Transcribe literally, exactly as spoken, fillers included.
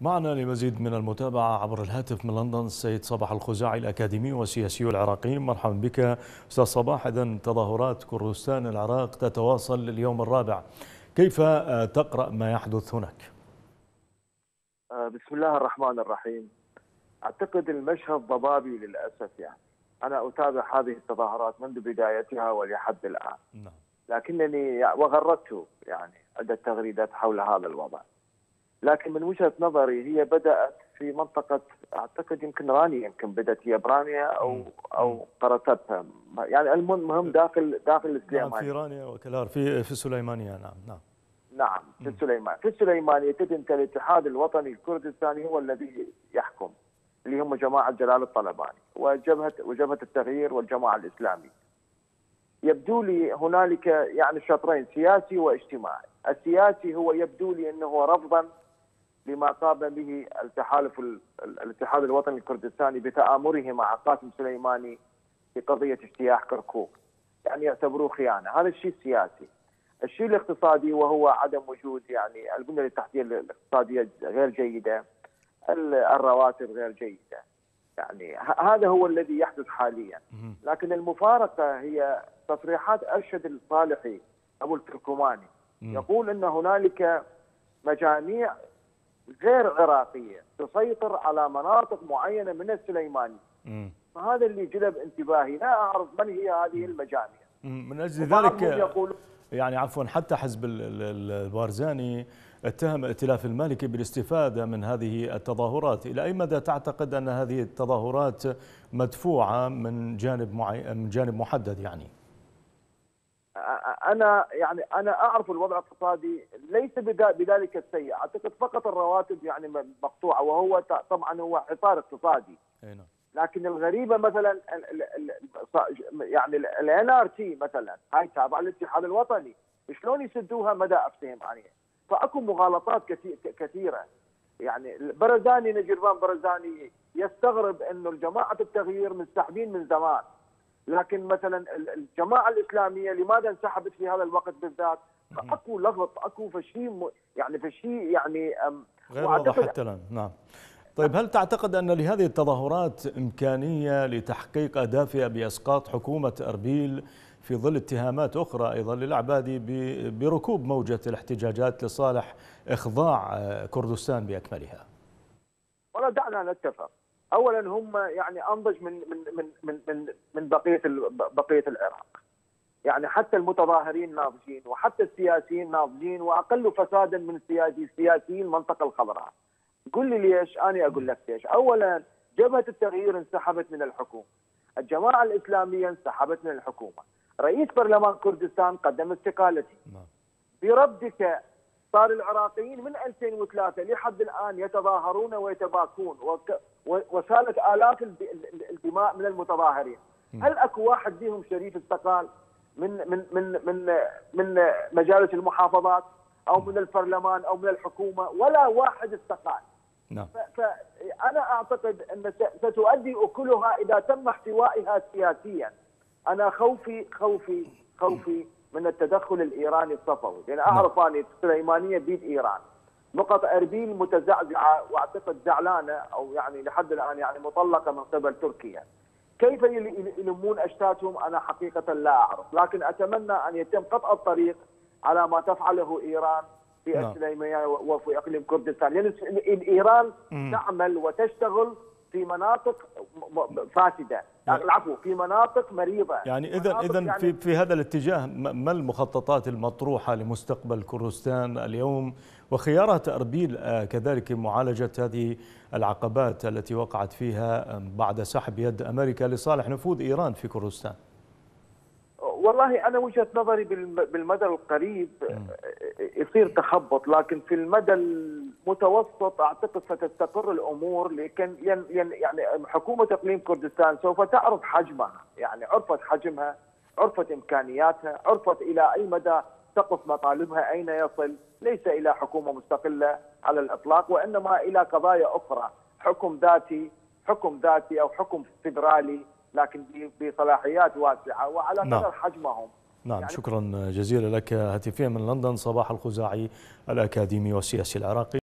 معنا لمزيد من المتابعة عبر الهاتف من لندن السيد صباح الخزاعي الأكاديمي والسياسي العراقي. مرحبا بك أستاذ صباح. إذن تظاهرات كردستان العراق تتواصل لليوم الرابع، كيف تقرأ ما يحدث هناك؟ بسم الله الرحمن الرحيم. أعتقد المشهد ضبابي للأسف، يعني أنا أتابع هذه التظاهرات منذ بدايتها ولحد الآن، لكنني وغردت يعني عدة تغريدات حول هذا الوضع، لكن من وجهة نظري هي بدأت في منطقة، أعتقد يمكن رانيا، يمكن بدأت هي برانيا أو أو قرطتها، يعني المهم داخل داخل السليمانية. نعم، في رانيا وكلار في في السليمانية. نعم نعم نعم في السليمان في السليمانية تدنت الاتحاد الوطني الكردستاني هو الذي يحكم، اللي هم جماعة جلال الطلباني وجبهة وجبهة التغيير والجماعة الإسلامية. يبدو لي هنالك يعني شطرين، سياسي واجتماعي. السياسي هو يبدو لي أنه رفضا لما قام به التحالف الاتحاد الوطني الكردستاني بتآمره مع قاسم سليماني في قضية اجتياح كركوك، يعني يعتبروه خيانة. هذا الشيء السياسي. الشيء الاقتصادي وهو عدم وجود يعني البنية التحتية الاقتصادية غير جيدة، الرواتب غير جيدة، يعني هذا هو الذي يحدث حاليا. لكن المفارقة هي تصريحات أرشد الصالحي أبو التركماني، يقول أن هنالك مجاميع غير عراقية تسيطر على مناطق معينة من السليماني. فهذا اللي جلب انتباهي، لا أعرف من هي هذه المجاميع. من أجل ذلك يعني عفوا حتى حزب البارزاني اتهم ائتلاف المالكي بالاستفادة من هذه التظاهرات. إلى أي مدى تعتقد أن هذه التظاهرات مدفوعة من جانب معين من جانب محدد؟ يعني أنا يعني أنا أعرف الوضع الاقتصادي ليس بذلك السيء، أعتقد فقط الرواتب يعني مقطوعة، وهو طبعا هو حصار اقتصادي. لكن الغريبة مثلا يعني الان ار تي مثلا هاي تابعة للاتحاد الوطني، شلون يسدوها مدى افتهم عليها؟ فاكو مغالطات كثيرة. يعني برزاني نجربان برزاني يستغرب انه الجماعة التغيير منسحبين من زمان، لكن مثلا الجماعة الاسلامية لماذا انسحبت في هذا الوقت بالذات؟ فاكو لغط، اكو فشي يعني فشي يعني غير واضح حتى الان. نعم. طيب، هل تعتقد أن لهذه التظاهرات إمكانية لتحقيق أهدافها بإسقاط حكومة أربيل في ظل اتهامات أخرى أيضا للعبادي بركوب موجة الاحتجاجات لصالح إخضاع كردستان بأكملها؟ ولا دعنا نتفق. أولا هم يعني أنضج من من من من من, من بقية بقية العراق. يعني حتى المتظاهرين ناضجين، وحتى السياسيين ناضجين، وأقل فسادا من سياسيين المنطقة الخضراء. قل لي ليش؟ أنا أقول لك ليش. أولا جبهة التغيير انسحبت من الحكومة، الجماعة الإسلامية انسحبت من الحكومة، رئيس برلمان كردستان قدم استقالته. بردك صار العراقيين من ألفين وثلاثة لحد الآن يتظاهرون ويتباكون، وسالت آلاف الدماء من المتظاهرين. هل أكو واحد فيهم شريف استقال من من من من من مجالس المحافظات أو من البرلمان أو من الحكومة؟ ولا واحد استقال. نعم. فأنا أعتقد أن ستؤدي أكلها إذا تم احتوائها سياسيا. أنا خوفي خوفي خوفي من التدخل الإيراني الصفوي، لأن يعني أعرف أن السليمانية بيد إيران، نقط أربيل متزعزعة وأعتقد زعلانة أو يعني لحد الآن يعني مطلقة من قبل تركيا. كيف يلمون أشتاتهم أنا حقيقة لا أعرف، لكن أتمنى أن يتم قطع الطريق على ما تفعله إيران في السليمانية وفي اقليم كردستان، لان يعني ايران تعمل وتشتغل في مناطق فاسده، يعني العفو في مناطق مريضه. يعني اذا اذا يعني في في هذا الاتجاه، ما المخططات المطروحه لمستقبل كردستان اليوم وخيارات اربيل كذلك معالجه هذه العقبات التي وقعت فيها بعد سحب يد امريكا لصالح نفوذ ايران في كردستان؟ والله أنا وجهة نظري بالمدى القريب يصير تخبط، لكن في المدى المتوسط أعتقد ستستقر الأمور، لكن يعني حكومة إقليم كردستان سوف تعرف حجمها، يعني عرفت حجمها، عرفت إمكانياتها، عرفت إلى أي مدى تقف مطالبها، أين يصل. ليس إلى حكومة مستقلة على الإطلاق، وإنما إلى قضايا أخرى، حكم ذاتي حكم ذاتي أو حكم فيدرالي، لكن بصلاحيات واسعة وعلى قدر نعم. حجمهم. نعم يعني شكرا جزيلا لك هاتفيا من لندن صباح الخزاعي الأكاديمي والسياسي العراقي.